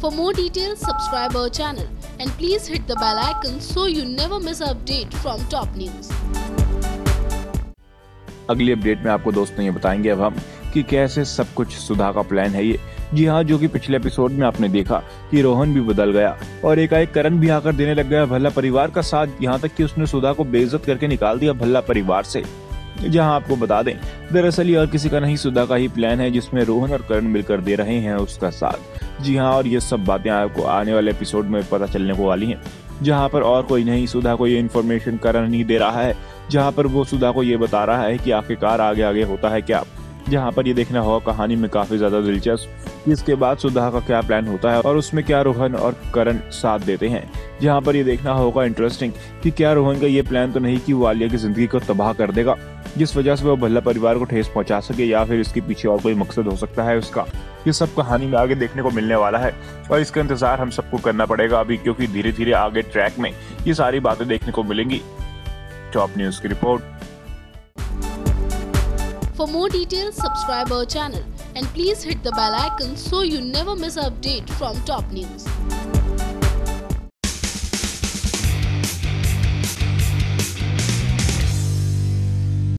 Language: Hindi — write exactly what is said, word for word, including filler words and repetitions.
For more details, subscribe our channel and please hit the bell icon so you never miss an update from top news. अगली अपडेट में आपको दोस्तों ये बताएंगे अब हम कि कैसे सब कुछ सुधा का प्लान है ये। जी हाँ, जो कि पिछले एपिसोड में आपने देखा कि रोहन भी बदल गया और एकाएक करण भी आकर देने लग गया भल्ला परिवार का साथ, यहाँ तक कि उसने सुधा को बेइज्जत करके निकाल दिया भल्ला परिवार से। जहां आपको बता दें, दरअसल ये और किसी का नहीं सुधा का ही प्लान है जिसमें रोहन और करण मिलकर दे रहे हैं उसका साथ। जी हाँ, और ये सब बातें आपको आने वाले एपिसोड में पता चलने को वाली हैं, जहां पर और कोई नहीं सुधा को ये इन्फॉर्मेशन करण नहीं दे रहा है, जहां पर वो सुधा को ये बता रहा है कि आखिरकार आगे आगे होता है क्या। जहां पर ये देखना होगा कहानी में काफी ज्यादा दिलचस्प इसके बाद सुधा का क्या प्लान होता है और उसमें क्या रोहन और करण साथ देते हैं। जहां पर ये देखना होगा इंटरेस्टिंग कि क्या रोहन का ये प्लान तो नहीं कि वो आलिया की जिंदगी को तबाह कर देगा जिस वजह से वो भल्ला परिवार को ठेस पहुंचा सके, या फिर इसके पीछे और कोई मकसद हो सकता है उसका। ये सब कहानी में आगे देखने को मिलने वाला है और इसका इंतजार हम सबको करना पड़ेगा अभी, क्योंकि धीरे धीरे आगे ट्रैक में ये सारी बातें देखने को मिलेंगी। टॉप न्यूज की रिपोर्ट। For more details, subscribe our channel and please hit the bell icon so you never miss an update from top news.